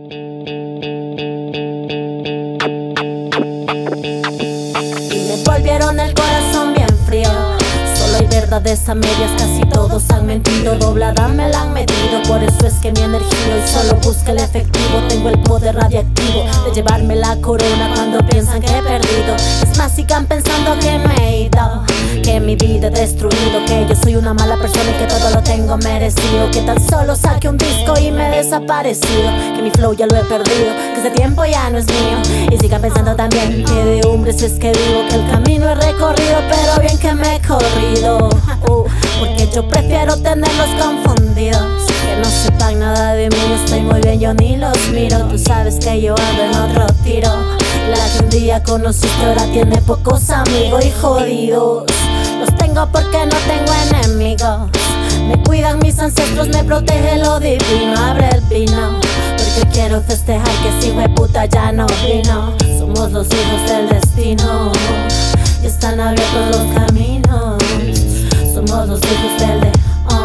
Y me volvieron el corazón bien frío. Solo hay verdades a medias, casi todos han mentido. Doblada me la han metido, por eso es que mi energía hoy solo busca el efectivo. Tengo el poder radiactivo de llevarme la corona cuando piensan que he perdido. Es más, sigan pensando que me he ido, que mi vida he destruido, que yo soy una mala persona y que todo lo tengo merecido, que tan solo saqué un disco y me he desaparecido, que mi flow ya lo he perdido, que ese tiempo ya no es mío. Y sigan pensando también que de hombres es que vivo, que el camino he recorrido, pero bien que me he corrido. Porque yo prefiero tenerlos confundidos, que no sepan nada de mí. Yo estoy muy bien, yo ni los miro. Tú sabes que yo ando en otro tiro. La que un día conociste ahora tiene pocos amigos y jodidos. Los tengo porque no tengo enemigos. Me cuidan mis ancestros, me protege lo divino. Abre el vino, porque quiero festejar que ese hijo de puta ya no vino. Somos los hijos del destino y están abiertos los caminos. Somos los hijos del de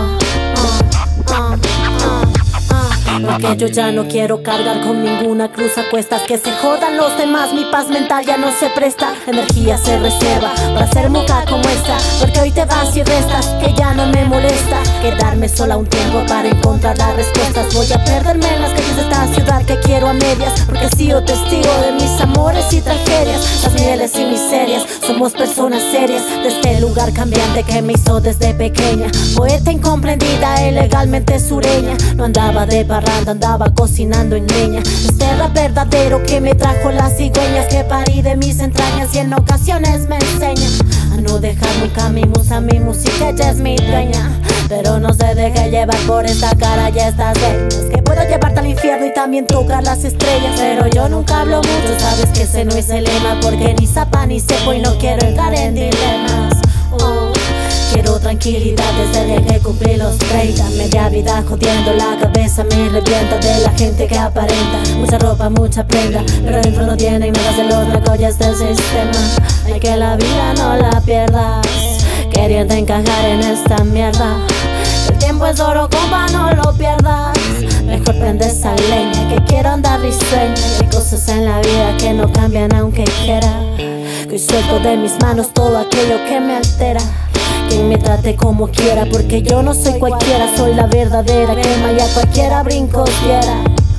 porque yo ya no quiero cargar con ninguna cruz a cuestas. Que se jodan los demás, mi paz mental ya no se presta. Energía se reserva para hacer muca como esta, porque hoy te vas y restas, que ya no me molesta quedarme sola un tiempo para encontrar las respuestas. Voy a perderme en las calles de esta ciudad que quiero a medias, porque he sido testigo de mis amores y tragedias, las mieles y miserias. Somos personas serias de este lugar cambiante que me hizo desde pequeña. Poeta incomprendida, ilegalmente sureña. No andaba de parranda, andaba cocinando en leña. Este rap verdadero que me trajo las cigüeñas, que parí de mis entrañas y en ocasiones me enseña a no dejar nunca mi música ya es mi dueña. Pero no se deje llevar por esta cara y estas venas, que puedo llevarte al infierno y también tocar las estrellas. Pero yo nunca hablo mucho, sabes que ese no es el lema, porque ni zapa ni sepo y no quiero entrar en dilemas. Quiero tranquilidad desde el día que cumplí los 30. Media vida jodiendo, la cabeza me revienta de la gente que aparenta mucha ropa, mucha prenda, pero dentro no tienen nada de los dragollas del sistema. Hay que la vida no la pierdas queriendo encajar en esta mierda. El tiempo es oro, compa, no lo pierdas. Mejor prende esa leña, que quiero andar risueña. Hay cosas en la vida que no cambian aunque quiera, que hoy suelto de mis manos todo aquello que me altera. Que me trate como quiera, porque yo no soy cualquiera, soy la verdadera, que a cualquiera brinco quiera.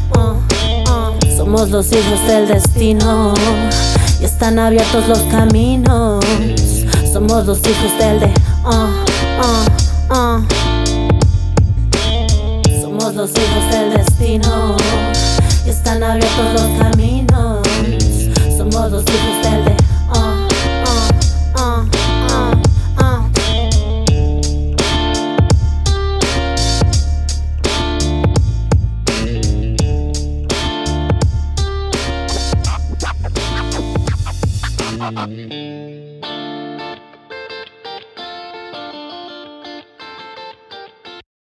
Somos los hijos del destino y están abiertos los caminos. Somos los hijos del de Somos los hijos del destino y están abiertos los caminos. Somos los hijos del de Mm-hmm.